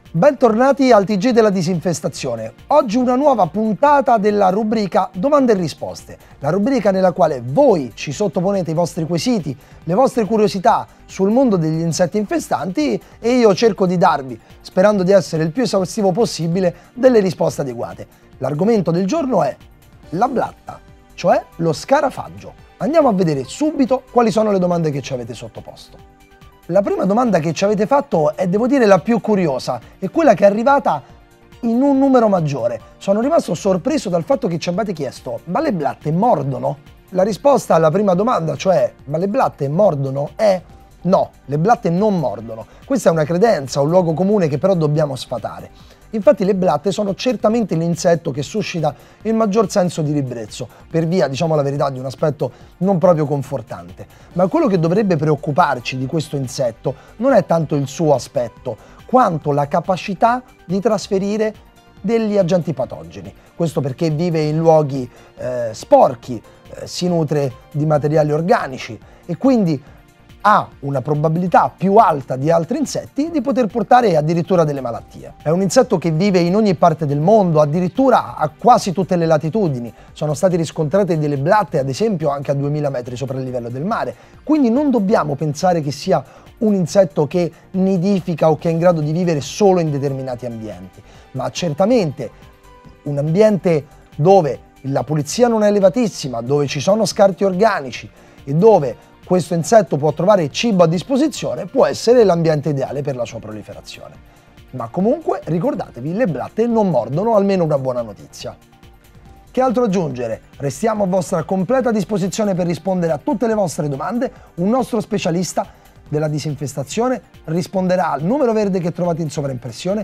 Bentornati al TG della disinfestazione. Oggi una nuova puntata della rubrica Domande e risposte, la rubrica nella quale voi ci sottoponete i vostri quesiti, le vostre curiosità sul mondo degli insetti infestanti e io cerco di darvi, sperando di essere il più esaustivo possibile, delle risposte adeguate. L'argomento del giorno è la blatta, cioè lo scarafaggio. Andiamo a vedere subito quali sono le domande che ci avete sottoposto. La prima domanda che ci avete fatto è, devo dire, la più curiosa, è quella che è arrivata in un numero maggiore. Sono rimasto sorpreso dal fatto che ci abbiate chiesto: ma le blatte mordono? La risposta alla prima domanda, cioè ma le blatte mordono, è no, le blatte non mordono. Questa è una credenza, un luogo comune che però dobbiamo sfatare. Infatti le blatte sono certamente l'insetto che suscita il maggior senso di ribrezzo, per via, diciamo la verità, di un aspetto non proprio confortante. Ma quello che dovrebbe preoccuparci di questo insetto non è tanto il suo aspetto, quanto la capacità di trasferire degli agenti patogeni. Questo perché vive in luoghi sporchi, si nutre di materiali organici e quindi ha una probabilità più alta di altri insetti di poter portare addirittura delle malattie. È un insetto che vive in ogni parte del mondo, addirittura a quasi tutte le latitudini. Sono state riscontrate delle blatte, ad esempio, anche a 2000 metri sopra il livello del mare. Quindi non dobbiamo pensare che sia un insetto che nidifica o che è in grado di vivere solo in determinati ambienti, ma certamente un ambiente dove la pulizia non è elevatissima, dove ci sono scarti organici e dove questo insetto può trovare cibo a disposizione, può essere l'ambiente ideale per la sua proliferazione. Ma comunque ricordatevi, le blatte non mordono, almeno una buona notizia. Che altro aggiungere? Restiamo a vostra completa disposizione per rispondere a tutte le vostre domande. Un nostro specialista della disinfestazione risponderà al numero verde che trovate in sovraimpressione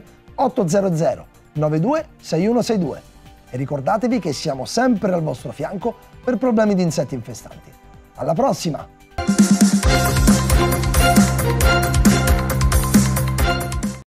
800 92 6162. E ricordatevi che siamo sempre al vostro fianco per problemi di insetti infestanti. Alla prossima!